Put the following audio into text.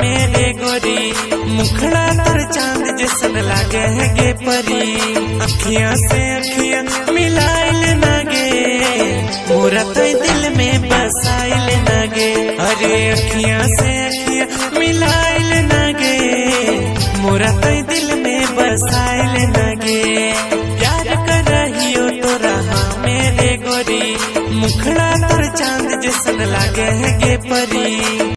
मेरे गोरी, मुखड़ा तर चांद जैसन लागे है गे परी। अखियां से अखियां मिलाइल नागे, मोरा तो दिल में बसाइल नागे। अरे अखियां से अखियां मिलाइल नागे, मोरा तो दिल में बसाइल नागे। प्यार कर रही हो तो रहा मेरे गोरी, मुखड़ा तर चांद जैसन लागे है गे परी।